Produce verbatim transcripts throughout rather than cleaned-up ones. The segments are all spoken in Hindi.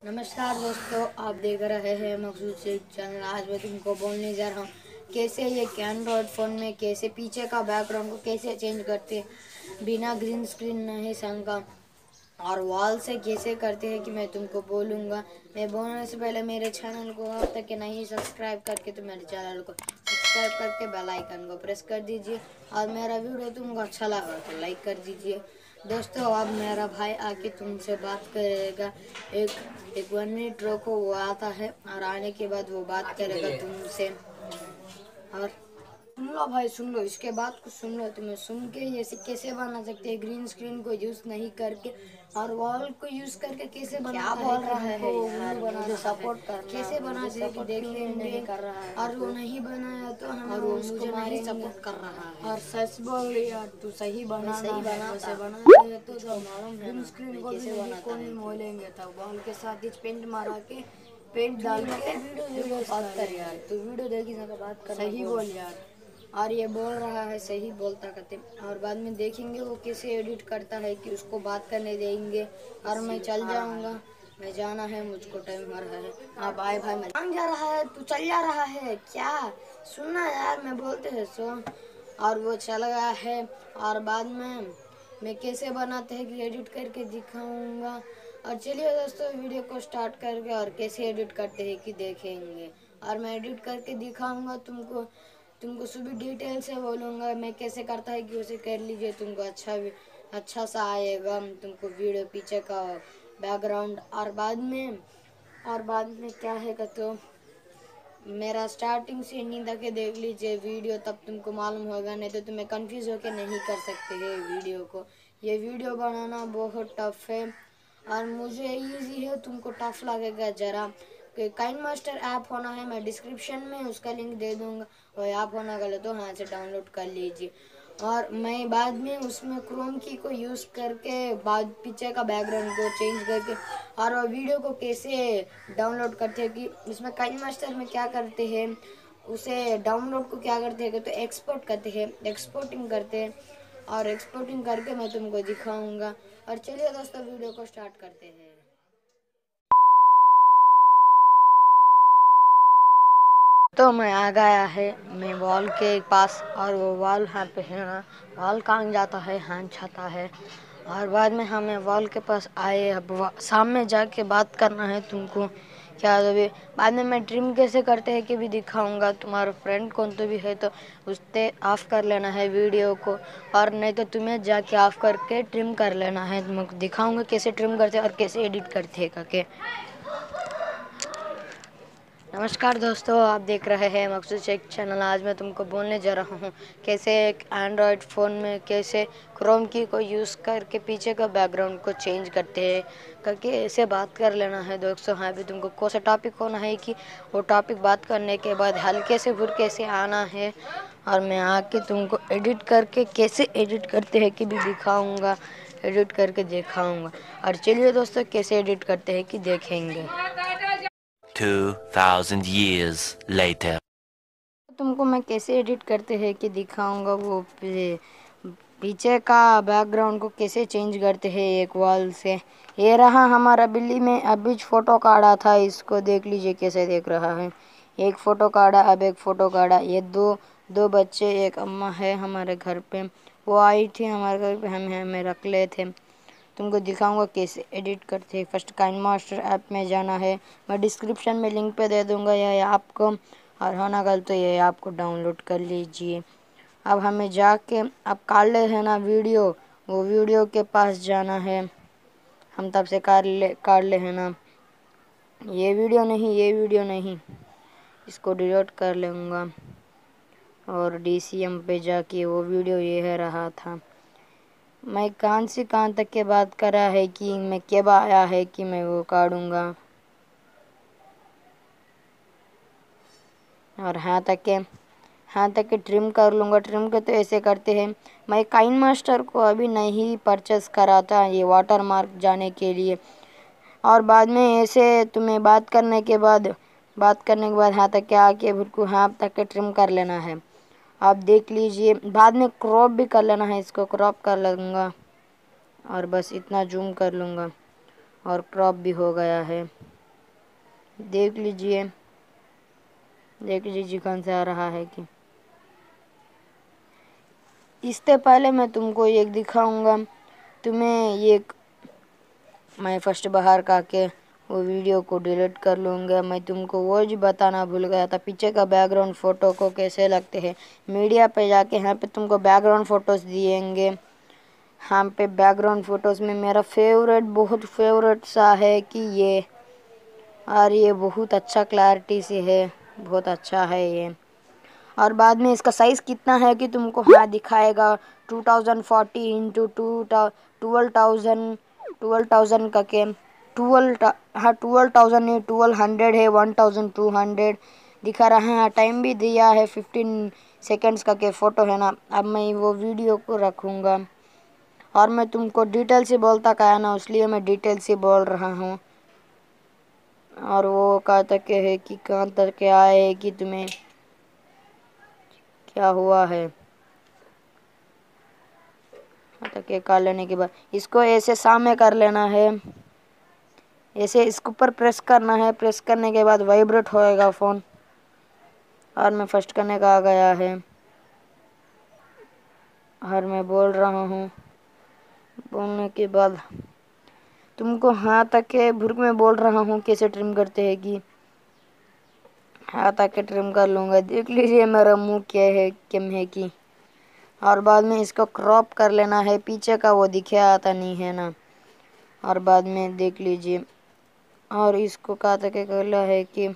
नमस्कार दोस्तों, आप देख रहे हैं मखसूस से चैनल। आज मैं तुमको बोलने जा रहा हूँ कैसे ये एंड्रॉयड फ़ोन में कैसे पीछे का बैकग्राउंड को कैसे चेंज करते हैं बिना ग्रीन स्क्रीन नहीं संग का, और वॉल से कैसे करते हैं कि मैं तुमको बोलूँगा। मैं बोलने से पहले मेरे चैनल को अब तक नहीं सब्सक्राइब करके तो मेरे चैनल को सब्सक्राइब करके बेल आइकन को प्रेस कर दीजिए, और मेरा वीडियो तुमको अच्छा लगा तो लाइक कर दीजिए। दोस्तों, अब मेरा भाई आके तुमसे बात करेगा। एक एक वन मिनट रोको, वो आता है और आने के बाद वो बात करेगा तुमसे। और सुन लो भाई, सुन लो, इसके बाद कुछ सुन लो। तुम्हें सुन के ये कैसे बना सकते हैं ग्रीन स्क्रीन को यूज नहीं करके, और वॉल को यूज करके कैसे बनाता है। बोल रहा है यार, मुझे सपोर्ट करना, कैसे बनाते हैं कि देखेंगे कर रहा है, और वो नहीं बनाया तो हम और वो मुझे नहीं सपोर्ट कर रहा है। और सच बोल यार, तू सही बना, सही बना, वैसे बनाते हैं तो मालूम है ग्रीन स्क्रीन को भी नहीं कौन बोलेंगे था। वॉल के साथ ही पेंट मारा के पेंट डाल के वीडियो बात कर यार, तू वीडियो देखी ना बात कर, सही बोल यार। और ये बोल रहा है सही बोलता करते, और बाद में देखेंगे वो कैसे एडिट करता है कि उसको बात करने देंगे। और मैं चल जाऊंगा, मैं जाना है, मुझको टाइम हो रहा है। हाँ बाय भाई, मैं जा रहा है, तू चल जा रहा है क्या? सुनना यार, मैं बोलते हैं सो। और वो चल गया है, और बाद में मैं कैसे बनाते हैं कि एडिट करके दिखाऊंगा। और चलिए दोस्तों, वीडियो को स्टार्ट करके और कैसे एडिट करते हैं कि देखेंगे, और मैं एडिट करके दिखाऊंगा तुमको। तुमको सभी डिटेल से बोलूँगा मैं कैसे करता है कि उसे कर लीजिए, तुमको अच्छा भी अच्छा सा आएगा तुमको वीडियो पीछे का बैकग्राउंड। और बाद में और बाद में क्या है का, तो मेरा स्टार्टिंग से एंडिंग तक के देख लीजिए वीडियो, तब तुमको मालूम होगा, नहीं तो तुम्हें कंफ्यूज होकर नहीं कर सकते हैं वीडियो को। ये वीडियो बनाना बहुत टफ है, और मुझे इजी है, तुमको टफ लगेगा ज़रा। काइनमास्टर ऐप होना है, मैं डिस्क्रिप्शन में उसका लिंक दे दूँगा। वो ऐप होना गलत तो हाँ से डाउनलोड कर लीजिए। और मैं बाद में उसमें क्रोम की को यूज़ करके बाद पीछे का बैकग्राउंड को चेंज करके और वीडियो को कैसे डाउनलोड करते हैं कि उसमें काइनमास्टर में क्या करते हैं, उसे डाउनलोड को क्या करते हैं तो एक्सपोर्ट करते हैं, एक्सपोर्टिंग करते हैं, और एक्सपोर्टिंग करके मैं तुमको दिखाऊंगा। और चलिए दोस्तों, वीडियो को स्टार्ट करते हैं। तो मैं आ गया है मैं वॉल के पास, और वो वॉल यहाँ पे है ना, वॉल कहाँ जाता है, हाँ छाता है। और बाद में हमें वॉल के पास आए, अब सामने जाके बात करना है तुमको क्या। अभी बाद में मैं ट्रिम कैसे करते हैं कि भी दिखाऊंगा। तुम्हारा फ्रेंड कौन तो भी है तो उससे ऑफ कर लेना है वीडियो को, और नहीं तो तुम्हें जाके ऑफ करके ट्रिम कर लेना है। तुमको दिखाऊंगा कैसे ट्रिम करते हैं और कैसे एडिट करते हैं करके। नमस्कार दोस्तों, आप देख रहे हैं मखसूस एक चैनल। आज मैं तुमको बोलने जा रहा हूँ कैसे एक एंड्रॉयड फ़ोन में कैसे क्रोम की को यूज़ करके पीछे का बैकग्राउंड को चेंज करते हैं करके ऐसे बात कर लेना है दोस्तों। हाँ भी तुमको कौन सा टॉपिक होना है कि वो टॉपिक बात करने के बाद हल्के से फिर कैसे आना है, और मैं आके तुमको एडिट करके कैसे एडिट करते हैं कि भी दिखाऊँगा, एडिट करके दिखाऊँगा। और चलिए दोस्तों, कैसे एडिट करते हैं कि देखेंगे। Two thousand years later. तुमको मैं कैसे एडिट करते हैं कि दिखाऊंगा। वो पीछे का बैकग्राउंड को कैसे चेंज करते हैं एक वॉल से। ये रहा हमारा बिल्ली में अभी फ़ोटो काढ़ा था, इसको देख लीजिए कैसे देख रहा है। एक फ़ोटो काढ़ा, अब एक फ़ोटो काढ़ा। ये दो दो बच्चे, एक अम्मा है हमारे घर पे, वो आई थी हमारे घर पे, हम हमें रख ले थे। तुमको दिखाऊंगा कैसे एडिट करते हैं। फर्स्ट काइनमास्टर ऐप में जाना है, मैं डिस्क्रिप्शन में लिंक पे दे दूंगा ये ऐप को, और होना गल तो ये ऐप को डाउनलोड कर लीजिए। अब हमें जाके अब काट ले है ना वीडियो, वो वीडियो के पास जाना है, हम तब से काट ले काट ले है ना। ये वीडियो नहीं, ये वीडियो नहीं, इसको डिलीट कर लूँगा, और डी सी एम पे जाके वो वीडियो ये है रहा था। मैं कहाँ से कहाँ तक के बात करा है कि मैं कब आया है कि मैं वो काटूँगा, और हाँ तक के हाँ तक के ट्रिम कर लूँगा। ट्रिम के तो ऐसे करते हैं। मैं काइनमास्टर को अभी नहीं परचेस करा था ये वाटर मार्क जाने के लिए, और बाद में ऐसे तुम्हें बात करने के बाद बात करने के बाद हाँ तक के आके बिल्कुल हाँ तक के ट्रिम कर लेना है। आप देख लीजिए, बाद में क्रॉप भी कर लेना है, इसको क्रॉप कर लूँगा, और बस इतना जूम कर लूँगा, और क्रॉप भी हो गया है। देख लीजिए, देख लीजिए कौन सा आ रहा है कि। इससे पहले मैं तुमको एक दिखाऊंगा, तुम्हें एक मैं फर्स्ट बाहर का के वो वीडियो को डिलीट कर लूँगा। मैं तुमको वो जी बताना भूल गया था, पीछे का बैकग्राउंड फ़ोटो को कैसे लगते हैं। मीडिया पे जाके यहाँ पे तुमको बैकग्राउंड फ़ोटोज़ दिएंगे। यहाँ पे बैकग्राउंड फ़ोटोज़ में मेरा फेवरेट, बहुत फेवरेट सा है कि ये, और ये बहुत अच्छा क्लैरिटी से है, बहुत अच्छा है ये। और बाद में इसका साइज़ कितना है कि तुमको हाँ दिखाएगा, two thousand forty into two twelve thousand twelve thousand का के ट्वेल्व हाँ ट्वेल्व थाउजेंड नहीं ट्वेल्व हंड्रेड है, वन थाउजेंड टू हंड्रेड दिखा रहा है। टाइम भी दिया है फिफ्टीन सेकेंड्स का के फ़ोटो है ना। अब मैं वो वीडियो को रखूँगा और मैं तुमको डिटेल से बोलता क्या ना, इसलिए मैं डिटेल से बोल रहा हूँ। और वो कहाँ तक है कि कहाँ तक आए है कि तुम्हें क्या हुआ है। तक कर लेने के बाद इसको ऐसे सामने कर लेना है, ऐसे इसके ऊपर प्रेस करना है। प्रेस करने के बाद वाइब्रेट होएगा फ़ोन। और मैं फर्स्ट करने का आ गया है और मैं बोल रहा हूँ। बोलने के बाद तुमको हाँ तक के भुर्क में बोल रहा हूँ कैसे ट्रिम करते हैं कि हाँ तक के ट्रिम कर लूँगा। देख लीजिए मेरा मुँह क्या है, कम है कि। और बाद में इसको क्रॉप कर लेना है, पीछे का वो दिखे आता नहीं है ना। और बाद में देख लीजिए, और इसको कहा तक करना है कि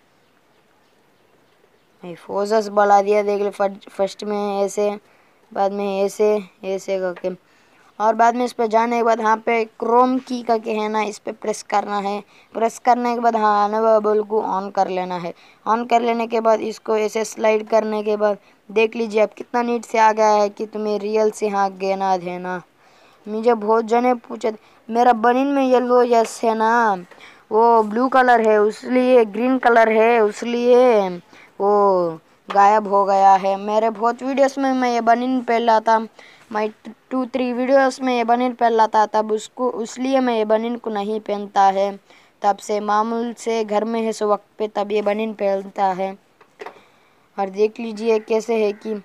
फोकस बढ़ा दिया। देख ले फर्स्ट में ऐसे, बाद में ऐसे ऐसे करके। और बाद में इस पर जाने के बाद यहाँ पे क्रोम की करके है ना, इस पर प्रेस करना है। प्रेस करने के बाद हाँ अनेबल को ऑन कर लेना है। ऑन कर लेने के बाद इसको ऐसे स्लाइड करने के बाद देख लीजिए अब कितना नीट से आ गया है कि तुम्हें रियल से हाँ गेना देना। मुझे बहुत जने पूछे मेरा बनिन में येलो यस है ना, वो ब्लू कलर है उसलिए, ग्रीन कलर है उसलिए वो गायब हो गया है। मेरे बहुत वीडियोस में मैं ये बनिन पहला था, मैं टू थ्री वीडियोस में ये बनिन पहला था, तब उसको इसलिए मैं ये बनिन को नहीं पहनता है। तब से मामूल से घर में है सो वक्त पे तब ये बनिन पहनता है। और देख लीजिए कैसे है कि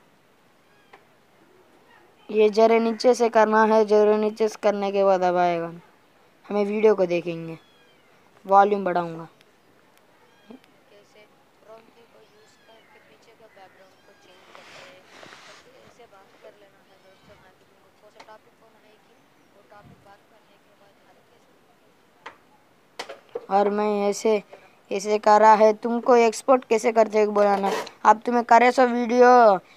ये जरे नीचे से करना है, जरे नीचे से करने के बाद अब आएगा। हमें वीडियो को देखेंगे, वॉल्यूम बढ़ाऊंगा। कैसे क्रोम की को यूज़ करके पीछे का बैकग्राउंड को चेंज करते हैं करके ऐसे बात कर लेना है दोस्तों। मैं भी तुमको कौन सा टॉपिक होना है कि वो टॉपिक बात करने के बाद हल्के से। और मैं ऐसे ऐसे करा है। तुमको एक्सपोर्ट कैसे करते हैं बोलाना। अब तुम्हें करे सो वीडियो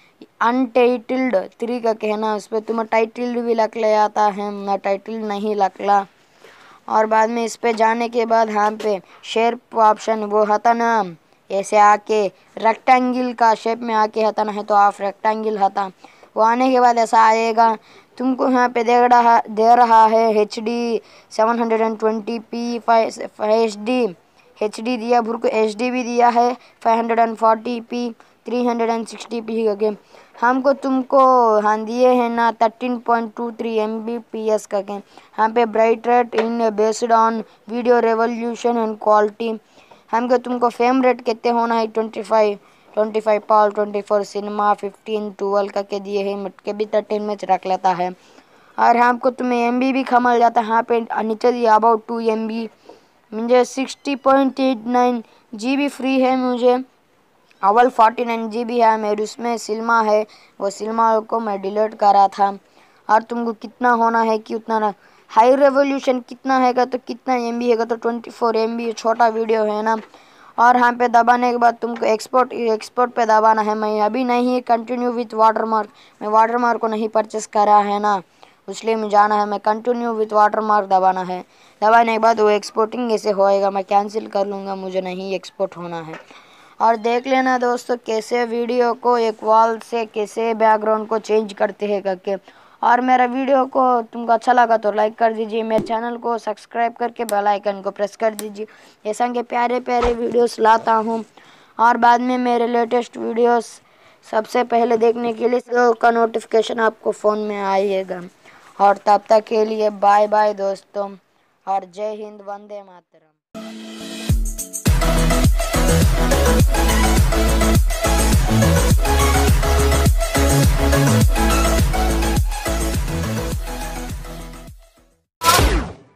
अनटाइटल्ड थ्री का कहना, उस पर तुम्हें टाइटल्ड भी लग ले आता है ना, टाइटल नहीं लगला। और बाद में इस पे जाने के बाद यहाँ पे शेप ऑप्शन वो हता ना, ऐसे आके रेक्टेंगल का शेप में आके हता ना है तो आप रेक्टेंगल हता। वो आने के बाद ऐसा आएगा। तुमको यहाँ पे दे रहा दे रहा है H D seven hundred and twenty p five H D H D दिया, भूर को एच डी भी दिया है five hundred and forty p three hundred and sixty p का गेम। हमको तुमको हाँ दिए हैं ना thirteen point two three M B P S का गेम। यहाँ पे bright rate in based on video revolution and quality. हमको तुमको फ्रेम रेट कितने होना है ट्वेंटी फाइव ट्वेंटी फाइव पाल twenty four cinema fifteen twelve का के दिए हैं, मटके भी थर्टीन में रख लेता है। और हमको तुम्हें एम बी भी खमल जाता है। यहाँ पे नीचे दिया अबाउट टू एम बी, मुझे sixty point eight nine G B free है। मुझे अवल फोर्टी नाइन जी बी है मेरे उसमें सिल्मा है, वो सिल्मा को मैं डिलीट करा था। और तुमको कितना होना है कि उतना ना, हाई रेवोल्यूशन कितना हैगा तो कितना एम बी हैगा तो ट्वेंटी फोर एम बी, छोटा वीडियो है ना। और यहाँ पे दबाने के बाद तुमको एक्सपोर्ट एक्सपोर्ट पे दबाना है। मैं अभी नहीं कंटिन्यू विथ वाटरमार्क, मैं वाटरमार्क को नहीं परचेस करा है ना, इसलिए मैं जाना है। मैं कंटिन्यू विथ वाटरमार्क दबाना है। दबाने के बाद वो एक्सपोर्टिंग ऐसे होएगा, मैं कैंसिल कर लूँगा, मुझे नहीं एक्सपोर्ट होना है। और देख लेना दोस्तों कैसे वीडियो को एक वॉल से कैसे बैकग्राउंड को चेंज करते हैं करके। और मेरा वीडियो को तुमको अच्छा लगा तो लाइक कर दीजिए, मेरे चैनल को सब्सक्राइब करके बेल आइकन को प्रेस कर दीजिए। ऐसा के प्यारे प्यारे वीडियोस लाता हूँ। और बाद में मेरे लेटेस्ट वीडियोस सबसे पहले देखने के लिए का नोटिफिकेशन आपको फ़ोन में आएगा। और तब तक के लिए बाय बाय दोस्तों, और जय Hind, Vande Mataram.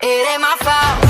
It ain't my fault.